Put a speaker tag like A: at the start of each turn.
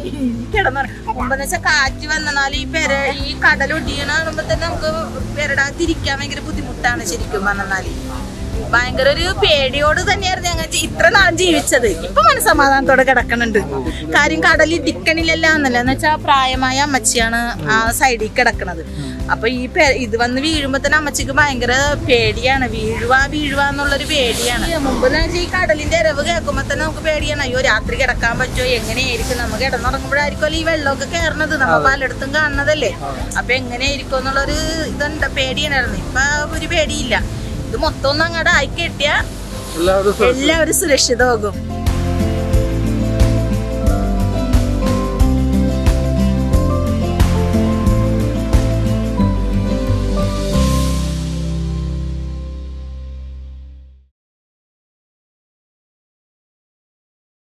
A: മുമ്പെന്ന് വെച്ചാൽ കാറ്റ് വന്നാൽ ഈ കടലൊടിയണ കാണുമ്പോ തന്നെ നമുക്ക് പെരടാതിരിക്കാൻ ഭയങ്കര ബുദ്ധിമുട്ടാണ് ശരിക്കും പറഞ്ഞാൽ. ഭയങ്കര ഒരു പേടിയോട് തന്നെയായിരുന്നു ഞങ്ങൾ ഇത്ര നാൾ ജീവിച്ചത്. ഇപ്പൊ മനസ്സമാധാനത്തോടെ കിടക്കണുണ്ട്. കാര്യം കടലിൽ ഇടിക്കണില്ലല്ലോ എന്നല്ല, എന്ന് വെച്ചാൽ പ്രായമായ അമ്മച്ചിയാണ് ആ സൈഡിൽ കിടക്കണത്. അപ്പൊ ഇത് വന്ന് വീഴുമ്പോ തന്നെ അമ്മച്ചിക്ക് ഭയങ്കര പേടിയാണ്. വീഴുവാ എന്നുള്ളൊരു പേടിയാണ്. മുമ്പ് ഈ കടലിന്റെ ഇരവ് കേൾക്കുമ്പോ തന്നെ നമുക്ക് പേടിയാണ്. അയ്യോ രാത്രി കിടക്കാൻ പറ്റുമോ, എങ്ങനെയായിരിക്കും, നമുക്ക് കിടന്നുറങ്ങുമ്പോഴായിരിക്കും ഈ വെള്ളമൊക്കെ കയറണത്, നമ്മൾ പലയിടത്തും കാണുന്നതല്ലേ. അപ്പൊ എങ്ങനെയായിരിക്കും എന്നുള്ളൊരു ഇതുണ്ട്, പേടിയായിരുന്നു. ഇപ്പൊ ഒരു പേടിയില്ല. ഇത് മൊത്തം ഒന്നും അങ്ങോട്ട് ആയി കെട്ടിയാ എല്ലാവരും സുരക്ഷിതമാകും.